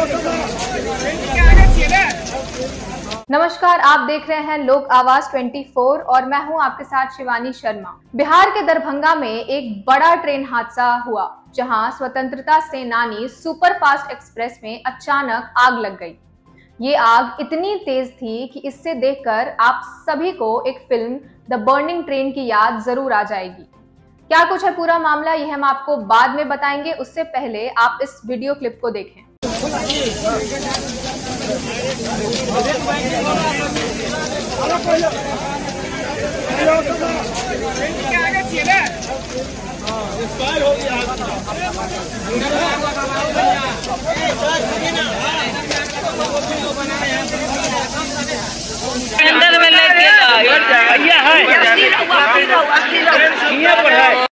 नमस्कार, आप देख रहे हैं लोक आवाज 24 और मैं हूं आपके साथ शिवानी शर्मा। बिहार के दरभंगा में एक बड़ा ट्रेन हादसा हुआ, जहां स्वतंत्रता सेनानी सुपरफास्ट एक्सप्रेस में अचानक आग लग गई। ये आग इतनी तेज थी कि इससे देखकर आप सभी को एक फिल्म द बर्निंग ट्रेन की याद जरूर आ जाएगी। क्या कुछ है पूरा मामला, यह हम आपको बाद में बताएंगे। उससे पहले आप इस वीडियो क्लिप को देखें। अंदर में लेके भैया है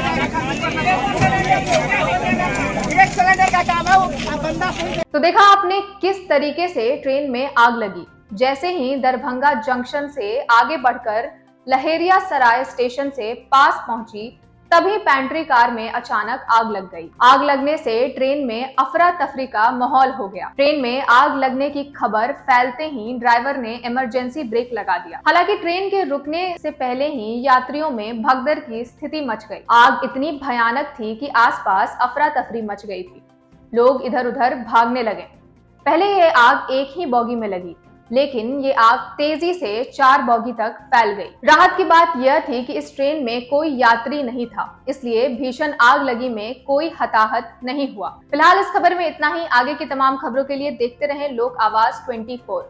तो देखा आपने किस तरीके से ट्रेन में आग लगी। जैसे ही दरभंगा जंक्शन से आगे बढ़कर लहेरिया सराय स्टेशन से पास पहुंची, तभी पेंट्री कार में अचानक आग लग गई। आग लगने से ट्रेन में अफरा तफरी का माहौल हो गया। ट्रेन में आग लगने की खबर फैलते ही ड्राइवर ने इमरजेंसी ब्रेक लगा दिया। हालांकि ट्रेन के रुकने से पहले ही यात्रियों में भगदड़ की स्थिति मच गई। आग इतनी भयानक थी कि आसपास अफरा तफरी मच गई थी। लोग इधर उधर भागने लगे। पहले ये आग एक ही बॉगी में लगी, लेकिन ये आग तेजी से 4 बॉगी तक फैल गई। राहत की बात यह थी कि इस ट्रेन में कोई यात्री नहीं था, इसलिए भीषण आग लगी में कोई हताहत नहीं हुआ। फिलहाल इस खबर में इतना ही। आगे की तमाम खबरों के लिए देखते रहें लोक आवाज 24।